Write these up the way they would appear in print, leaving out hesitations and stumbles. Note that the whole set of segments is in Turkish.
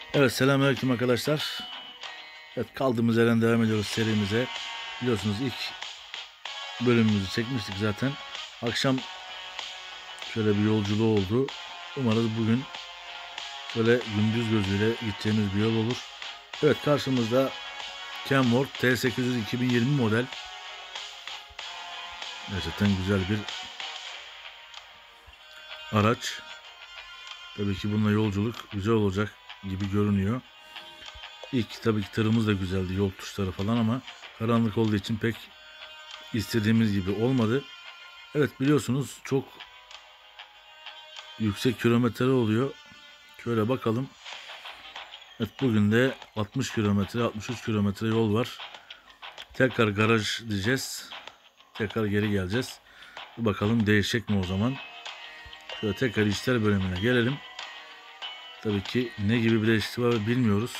Evet, selamünaleyküm arkadaşlar. Evet, kaldığımız yerden devam ediyoruz serimize. Biliyorsunuz ilk bölümümüzü çekmiştik zaten. Akşam şöyle bir yolculuğu oldu. Umarız bugün şöyle gündüz gözüyle gideceğimiz bir yol olur. Evet, karşımızda Kenworth T800 2020 model. Gerçekten güzel bir araç. Tabii ki bununla yolculuk güzel olacak gibi görünüyor. İlk tabii ki tırımız da güzeldi, yol tuşları falan, ama karanlık olduğu için pek istediğimiz gibi olmadı. Evet, biliyorsunuz çok yüksek kilometre oluyor. Şöyle bakalım. Evet, bugün de 60 kilometre 63 kilometre yol var. Tekrar garaj diyeceğiz. Tekrar geri geleceğiz. Bakalım değişecek mi o zaman. Şöyle tekrar işler bölümüne gelelim. Tabii ki ne gibi bir değişiklik var bilmiyoruz.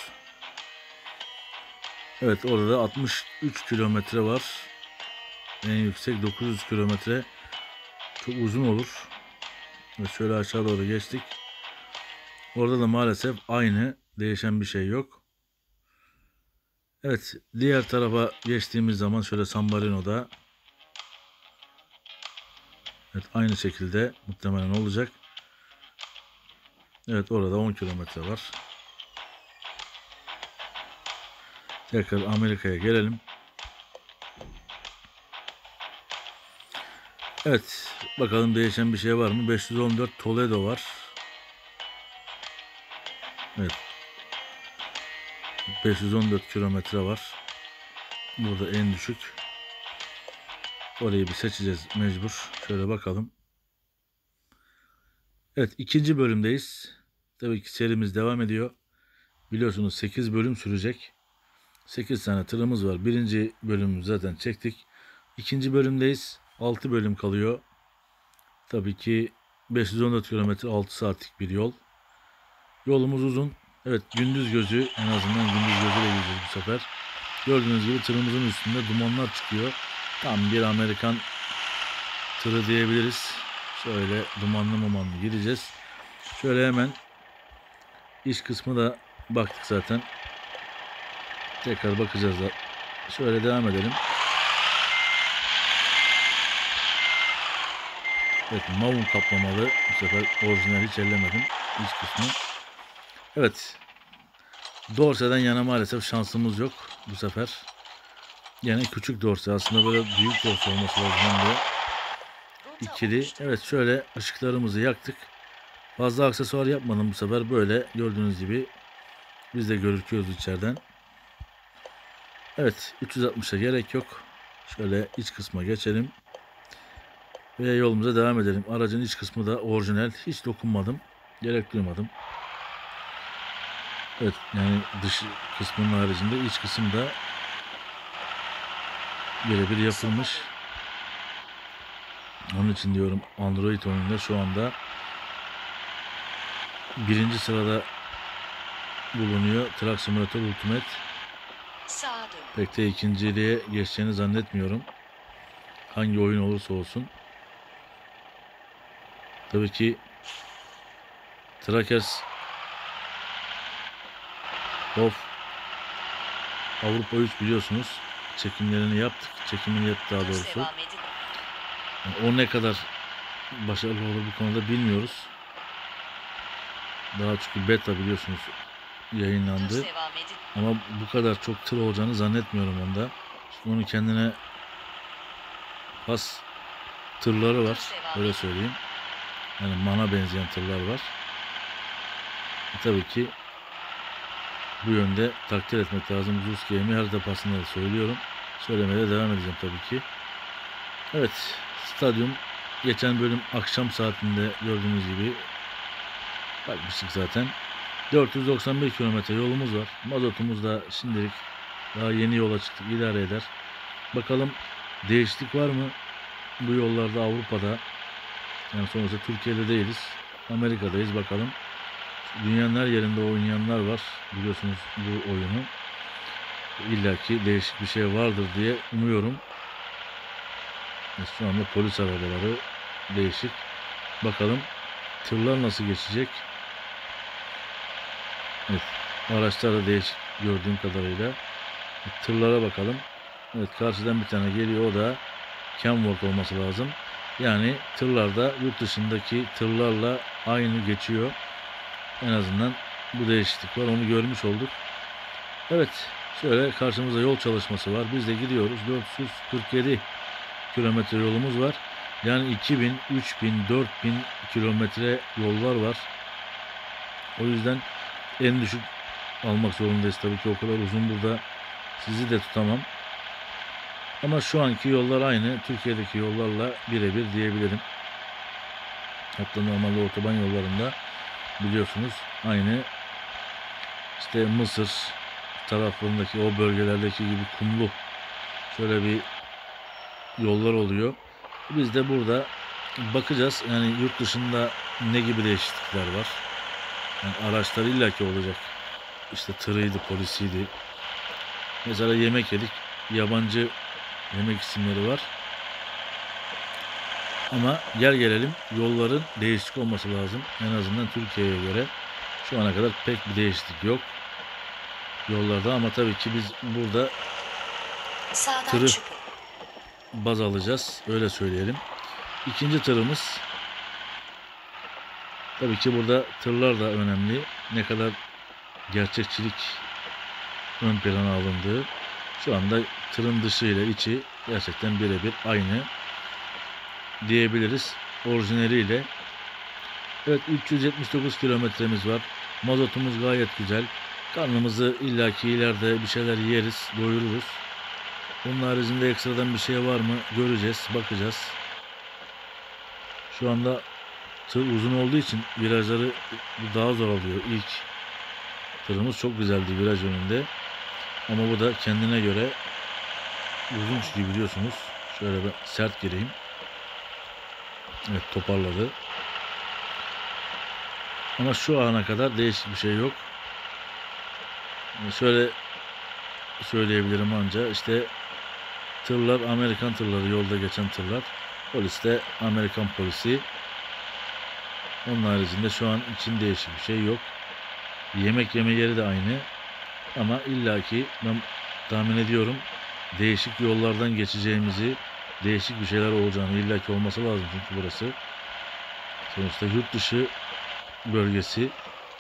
Evet, orada da 63 kilometre var. En yüksek 900 kilometre. Çok uzun olur. Ve şöyle aşağı doğru geçtik. Orada da maalesef aynı, değişen bir şey yok. Evet, diğer tarafa geçtiğimiz zaman şöyle San Marino'da, evet, aynı şekilde muhtemelen olacak. Evet, orada 10 kilometre var. Tekrar Amerika'ya gelelim. Evet, bakalım değişen bir şey var mı? 514 Toledo var. Evet, 514 kilometre var. Burada en düşük. Orayı bir seçeceğiz mecbur. Şöyle bakalım. Evet, ikinci bölümdeyiz. Tabii ki serimiz devam ediyor. Biliyorsunuz 8 bölüm sürecek. 8 tane tırımız var. Birinci bölümü zaten çektik. İkinci bölümdeyiz. 6 bölüm kalıyor. Tabii ki 514 kilometre 6 saatlik bir yol. Yolumuz uzun. Evet, gündüz gözü, en azından gündüz gözüyle gideceğiz bu sefer. Gördüğünüz gibi tırımızın üstünde dumanlar çıkıyor. Tam bir Amerikan tırı diyebiliriz. Şöyle dumanlı mumanlı gideceğiz. Şöyle hemen iç kısmı da baktık zaten. Tekrar bakacağız da. Şöyle devam edelim. Evet, mavun kaplamalı. Bu sefer orijinal hiç ellemedim. İç kısmı. Evet. Dorse'den yana maalesef şansımız yok bu sefer. Yani küçük dorse. Aslında böyle büyük dorse olması lazım diye. İkili. Evet, şöyle ışıklarımızı yaktık. Fazla aksesuar yapmadım bu sefer. Böyle gördüğünüz gibi biz de gözüküyoruz içeriden. Evet, 360'a gerek yok. Şöyle iç kısma geçelim. Ve yolumuza devam edelim. Aracın iç kısmı da orijinal. Hiç dokunmadım. Gerek duymadım. Evet, yani dış kısmının haricinde iç kısım da birebir yapılmış. Onun için diyorum, Android oyununda şu anda birinci sırada bulunuyor Truck Simulator Ultimate. Pek de ikinciliğe geçeceğini zannetmiyorum. Hangi oyun olursa olsun. Tabii ki Trackers of Avrupa 3 biliyorsunuz. Çekimlerini yaptık. Çekimini yaptık daha doğrusu. Yani o ne kadar başarılı olur bu konuda bilmiyoruz. Daha çünkü beta biliyorsunuz yayınlandı. Ama bu kadar çok tır olacağını zannetmiyorum onda. Çünkü onun kendine has tırları var. Öyle söyleyeyim. Yani mana benzeyen tırlar var. Tabii ki bu yönde takdir etmek lazım. Zeus Game'i her defasında da söylüyorum. Söylemeye de devam edeceğim tabii ki. Evet, stadyum geçen bölüm akşam saatinde gördüğünüz gibi bakmıştık zaten. 491 kilometre yolumuz var. Mazotumuz da şimdilik daha yeni yola çıktık, idare eder. Bakalım değişiklik var mı bu yollarda Avrupa'da? Yani sonuçta Türkiye'de değiliz. Amerika'dayız, bakalım. Dünyanın her yerinde oynayanlar var. Biliyorsunuz bu oyunu. İlla ki değişik bir şey vardır diye umuyorum. Şu anda polis arabaları değişik. Bakalım tırlar nasıl geçecek? Evet. Araçlar da değişik gördüğüm kadarıyla. Tırlara bakalım. Evet, karşıdan bir tane geliyor, o da Kenworth olması lazım. Yani tırlarda yurt dışındaki tırlarla aynı geçiyor. En azından bu değişiklik var, onu görmüş olduk. Evet, şöyle karşımızda yol çalışması var. Biz de gidiyoruz. 447 kilometre yolumuz var. Yani 2000, 3000, 4000 kilometre yollar var. O yüzden en düşük almak zorundayız. Tabii ki o kadar uzun burada sizi de tutamam. Ama şu anki yollar aynı Türkiye'deki yollarla birebir diyebilirim. Hatta normalde otoban yollarında biliyorsunuz aynı işte Mısır taraflarındaki o bölgelerdeki gibi kumlu şöyle bir yollar oluyor. Biz de burada bakacağız. Yani yurt dışında ne gibi değişiklikler var. Yani araçlar illaki olacak. İşte tırıydı, polisiydi. Mesela yemek yedik. Yabancı yemek isimleri var. Ama gel gelelim yolların değişik olması lazım. En azından Türkiye'ye göre şu ana kadar pek bir değişiklik yok yollarda, ama tabii ki biz burada tırı baz alacağız. Öyle söyleyelim. İkinci tırımız, tabii ki burada tırlar da önemli. Ne kadar gerçekçilik ön plana alındığı. Şu anda tırın dışı ile içi gerçekten birebir aynı diyebiliriz orijinaliyle. Evet, 379 kilometremiz var. Mazotumuz gayet güzel. Karnımızı illaki ileride bir şeyler yeriz, doyururuz. Bunun haricinde ekstradan bir şey var mı göreceğiz, bakacağız. Şu anda tır uzun olduğu için virajları daha zor alıyor. İlk tırımız çok güzeldi viraj önünde. Ama bu da kendine göre uzun, çünkü biliyorsunuz. Şöyle bir sert gireyim. Evet, toparladı. Ama şu ana kadar değişik bir şey yok. Şöyle söyleyebilirim anca, işte tırlar Amerikan tırları, yolda geçen tırlar. Polis de Amerikan polisi. Onun haricinde şu an için değişik bir şey yok. Yemek yeme yeri de aynı. Ama illaki ben tahmin ediyorum değişik yollardan geçeceğimizi, değişik bir şeyler olacağını illaki olması lazım, çünkü burası sonuçta yurt dışı bölgesi.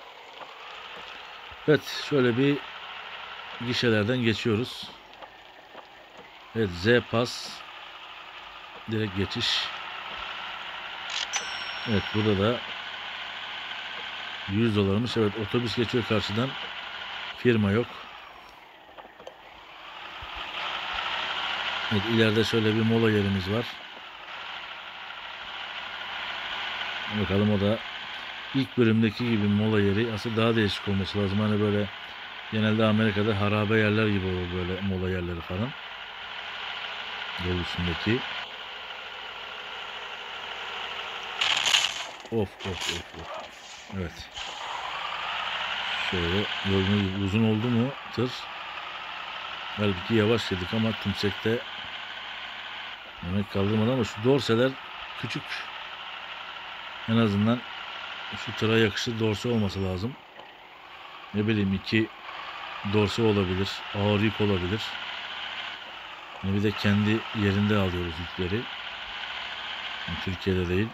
Evet, şöyle bir gişelerden geçiyoruz. Evet, Z-Pass direkt geçiş. Evet, burada da 100 dolarmış. Evet, otobüs geçiyor karşıdan. Firma yok. Evet, ileride şöyle bir mola yerimiz var. Bakalım, o da ilk bölümdeki gibi mola yeri. Aslında daha değişik olması lazım. Hani böyle genelde Amerika'da harabe yerler gibi olur böyle mola yerleri falan. Yol üstündeki. Of of of of. Evet. Şöyle gördüğünüz gibi uzun oldu mu tır. Belki yavaş yedik ama tümsekte yemek kaldırmadı, ama şu dorseler küçük. En azından şu tıra yakışır dorse olması lazım. Ne bileyim, 2 dorse olabilir. Ağır yük olabilir. Yani bir de kendi yerinde alıyoruz yükleri. Yani Türkiye'de değil.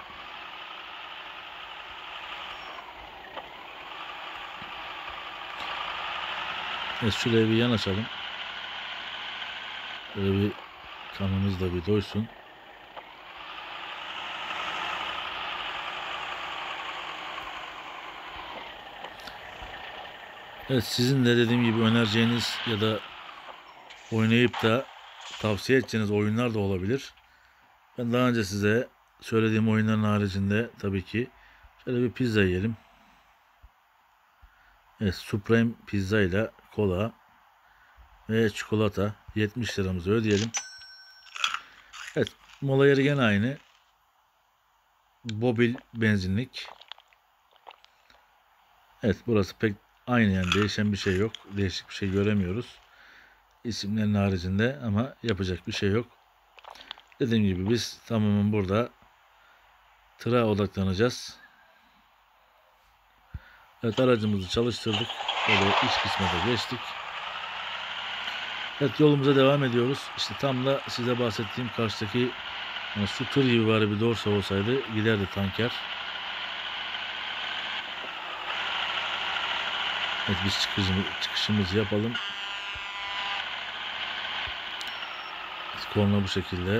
Evet, şuraya bir yanaşalım. Böyle bir kanımız da bir doysun. Evet, sizin de dediğim gibi önereceğiniz ya da oynayıp da tavsiye edeceğiniz oyunlar da olabilir. Ben daha önce size söylediğim oyunların haricinde tabii ki şöyle bir pizza yiyelim. Evet, Supreme pizza ile kola ve çikolata 70 liramızı ödeyelim. Evet, mola yeri gene aynı. Mobil benzinlik. Evet, burası pek aynı, yani değişen bir şey yok. Değişik bir şey göremiyoruz. İsimlerin haricinde, ama yapacak bir şey yok. Dediğim gibi biz tamamen burada tıra odaklanacağız. Evet, aracımızı çalıştırdık. Şöyle iç kısma da geçtik. Evet, yolumuza devam ediyoruz. İşte tam da size bahsettiğim karşıdaki yani su tır gibi bari bir dorsa olsaydı giderdi tanker. Evet, biz çıkışımızı yapalım. Korna bu şekilde.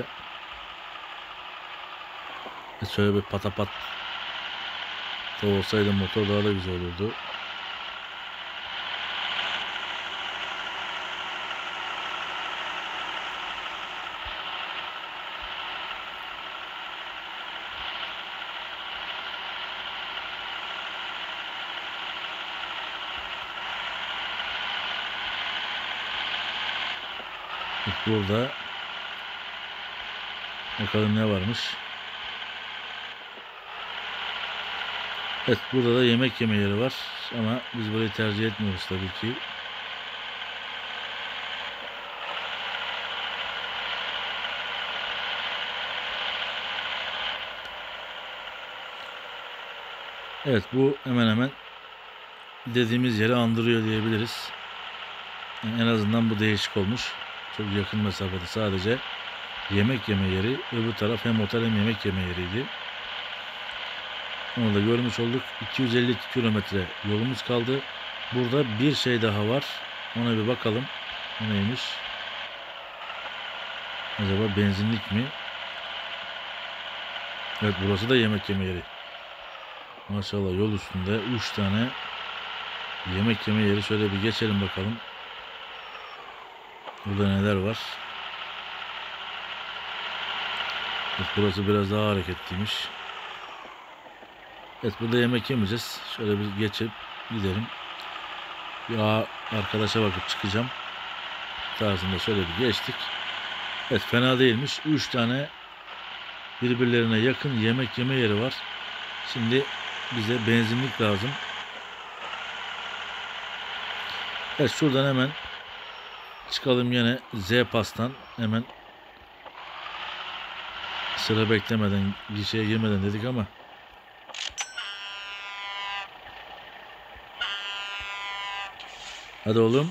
Şöyle bir patapat da olsaydı motor daha da güzel olurdu. Burada bakalım ne varmış. Evet, burada da yemek yeme yeri var ama biz burayı tercih etmiyoruz tabii ki. Evet, bu hemen hemen dediğimiz yeri andırıyor diyebiliriz. Yani en azından bu değişik olmuş. Çok yakın mesafede sadece yemek yeme yeri. Öbür taraf hem otel hem yemek yeme yeriydi. Onu da görmüş olduk. 252 kilometre yolumuz kaldı. Burada bir şey daha var. Ona bir bakalım. O neymiş? Acaba benzinlik mi? Evet, burası da yemek yeme yeri. Maşallah, yol üstünde 3 tane yemek yeme yeri. Şöyle bir geçelim bakalım. Burada neler var? Evet, burası biraz daha hareketliymiş. Evet, burada yemek yemeyeceğiz. Şöyle bir geçip gidelim. Ya arkadaşa bakıp çıkacağım tarzında şöyle bir geçtik. Evet, fena değilmiş. 3 tane birbirlerine yakın yemek yeme yeri var. Şimdi bize benzinlik lazım. Evet, şuradan hemen çıkalım yine Z-Pass'tan. Hemen sıra beklemeden, gişeye girmeden dedik ama hadi oğlum.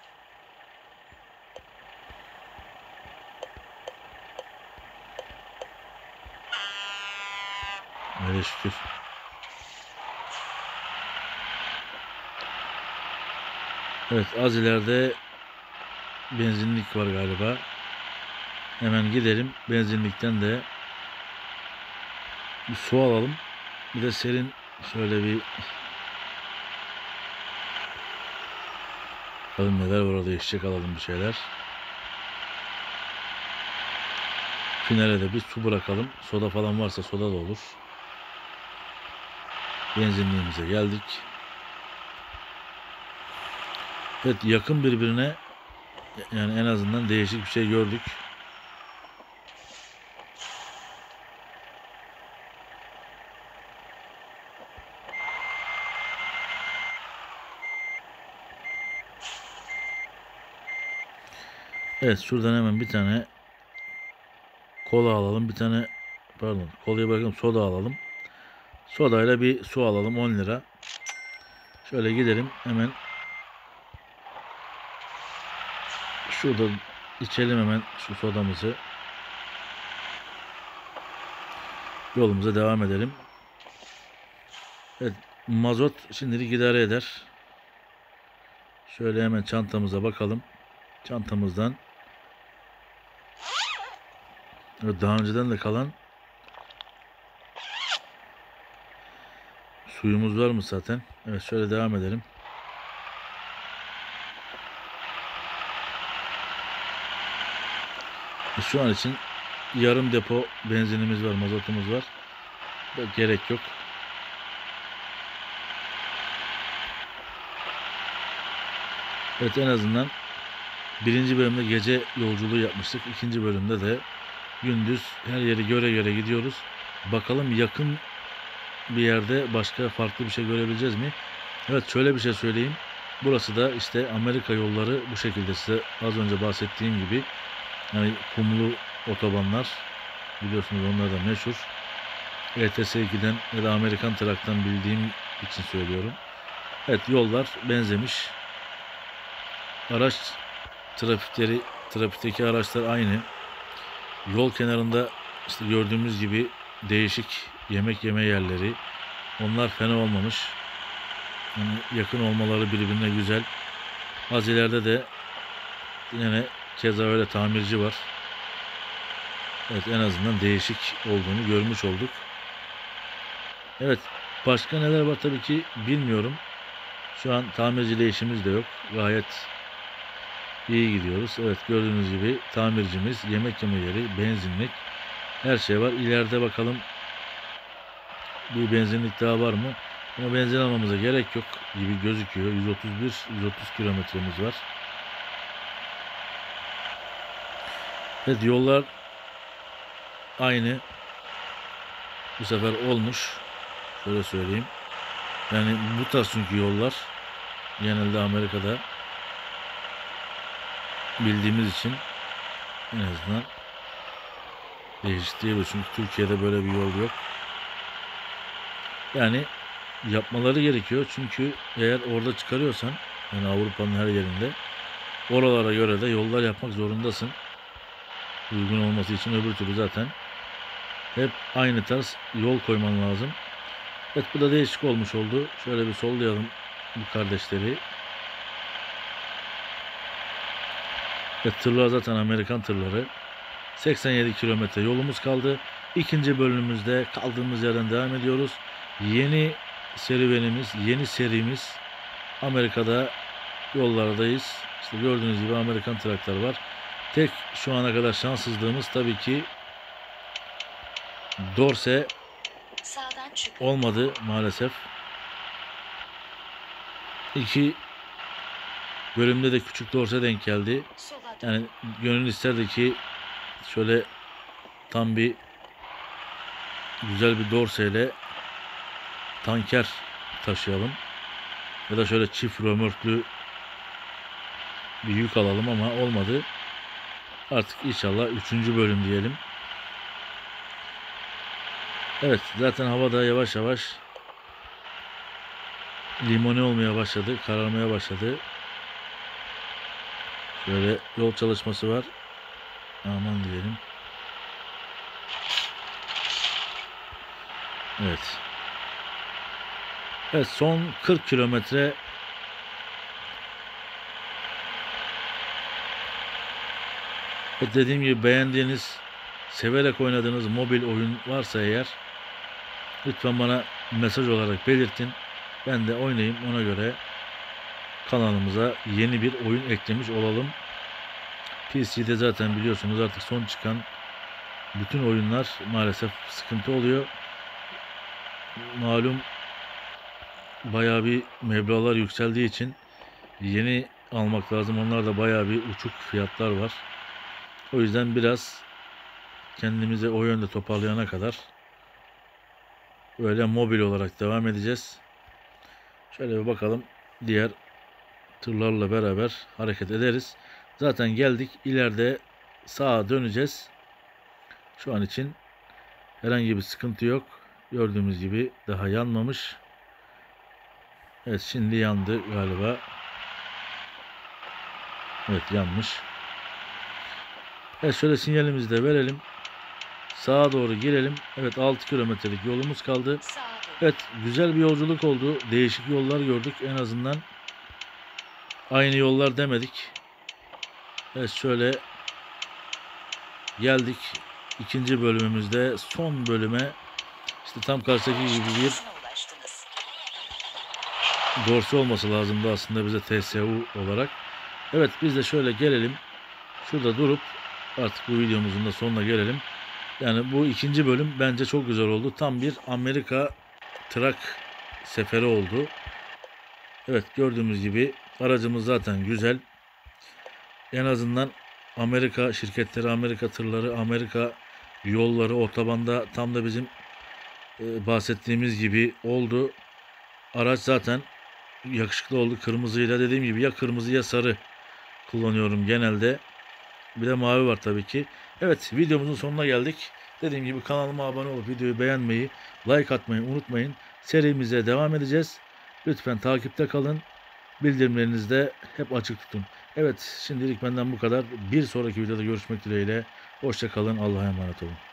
Öyle şükür. Evet, az ileride benzinlik var galiba. Hemen gidelim. Benzinlikten de bir su alalım. Bir de serin şöyle bir bakalım neler var orada, içecek alalım bir şeyler. Finale de bir su bırakalım. Soda falan varsa soda da olur. Benzinliğimize geldik. Evet, yakın birbirine, yani en azından değişik bir şey gördük. Evet, şuradan hemen bir tane kola alalım. Bir tane, pardon, kolayı bırakalım, soda alalım. Sodayla bir su alalım, 10 lira. Şöyle gidelim hemen. Şurada içelim hemen şu sodamızı. Yolumuza devam edelim. Evet, mazot şimdilik idare eder. Şöyle hemen çantamıza bakalım. Çantamızdan daha önceden de kalan suyumuz var mı zaten? Evet, şöyle devam edelim. Şu an için yarım depo benzinimiz var, mazotumuz var. Gerek yok. Evet, en azından birinci bölümde gece yolculuğu yapmıştık. İkinci bölümde de gündüz her yeri göre göre gidiyoruz. Bakalım yakın bir yerde başka farklı bir şey görebileceğiz mi? Evet, şöyle bir şey söyleyeyim. Burası da işte Amerika yolları bu şekilde, size az önce bahsettiğim gibi. Yani kumlu otobanlar, biliyorsunuz onlar da meşhur. ETS2'den ya da Amerikan Truck'tan bildiğim için söylüyorum. Evet, yollar benzemiş. Araç trafikteki araçlar aynı. Yol kenarında işte gördüğümüz gibi değişik yemek yeme yerleri. Onlar fena olmamış. Yani yakın olmaları birbirine güzel. Az ileride de yine keza öyle tamirci var. Evet, en azından değişik olduğunu görmüş olduk. Evet, başka neler var tabii ki bilmiyorum. Şu an tamirciyle işimiz de yok. Gayet iyi gidiyoruz. Evet, gördüğünüz gibi tamircimiz, yemek yemeleri, benzinlik, her şey var. İleride bakalım bir benzinlik daha var mı? Ama benzin almamıza gerek yok gibi gözüküyor. 130 kilometremiz var. Evet, yollar aynı. Bu sefer olmuş. Şöyle söyleyeyim. Yani bu tarz çünkü yollar genelde Amerika'da bildiğimiz için en azından değişik değil. Çünkü Türkiye'de böyle bir yol yok. Yani yapmaları gerekiyor. Çünkü eğer orada çıkarıyorsan, yani Avrupa'nın her yerinde, oralara göre de yollar yapmak zorundasın. Uygun olması için, öbür türlü zaten hep aynı tarz yol koyman lazım. Evet, bu da değişik olmuş oldu. Şöyle bir sollayalım bu kardeşleri. Evet, tırlar zaten Amerikan tırları. 87 kilometre yolumuz kaldı. İkinci bölümümüzde kaldığımız yerden devam ediyoruz. Yeni serüvenimiz, yeni serimiz, Amerika'da yollardayız. İşte gördüğünüz gibi Amerikan traklar var. Tek şu ana kadar şanssızlığımız tabii ki dorse olmadı maalesef. İki bölümde de küçük dorse denk geldi. Yani gönül isterdi ki şöyle tam bir güzel bir dorseyle tanker taşıyalım. Ya da şöyle çift römorklu bir yük alalım ama olmadı. Artık inşallah 3. bölüm diyelim. Evet, zaten havada yavaş yavaş limoni olmaya başladı. Kararmaya başladı. Böyle yol çalışması var. Aman diyelim. Evet. Evet, son 40 kilometre. Evet, dediğim gibi beğendiğiniz, severek oynadığınız mobil oyun varsa eğer lütfen bana mesaj olarak belirtin. Ben de oynayayım, ona göre kanalımıza yeni bir oyun eklemiş olalım. PC'de zaten biliyorsunuz artık son çıkan bütün oyunlar maalesef sıkıntı oluyor. Malum bayağı bir meblağlar yükseldiği için yeni almak lazım. Onlar da bayağı bir uçuk fiyatlar var. O yüzden biraz kendimize o yönde toparlayana kadar böyle mobil olarak devam edeceğiz. Şöyle bir bakalım, diğer tırlarla beraber hareket ederiz. Zaten geldik, ileride sağa döneceğiz. Şu an için herhangi bir sıkıntı yok. Gördüğümüz gibi daha yanmamış. Evet, şimdi yandı galiba. Evet, yanmış. Evet, şöyle sinyalimizi de verelim. Sağa doğru girelim. Evet, 6 kilometrelik yolumuz kaldı. Evet, güzel bir yolculuk oldu. Değişik yollar gördük. En azından aynı yollar demedik. Evet, şöyle geldik. İkinci bölümümüzde son bölüme. İşte tam karşıdaki gibi bir dorsi olması lazımdı aslında bize TSU olarak. Evet, biz de şöyle gelelim. Şurada durup artık bu videomuzun da sonuna gelelim. Yani bu ikinci bölüm bence çok güzel oldu. Tam bir Amerika trak seferi oldu. Evet, gördüğümüz gibi aracımız zaten güzel. En azından Amerika şirketleri, Amerika tırları, Amerika yolları otobanda tam da bizim bahsettiğimiz gibi oldu. Araç zaten yakışıklı oldu. Kırmızıyla, dediğim gibi ya kırmızı ya sarı kullanıyorum genelde. Bir de mavi var tabii ki. Evet, videomuzun sonuna geldik. Dediğim gibi kanalıma abone olup videoyu beğenmeyi, like atmayı unutmayın. Serimize devam edeceğiz. Lütfen takipte kalın. Bildirimlerinizi de hep açık tutun. Evet, şimdilik benden bu kadar. Bir sonraki videoda görüşmek dileğiyle. Hoşça kalın. Allah'a emanet olun.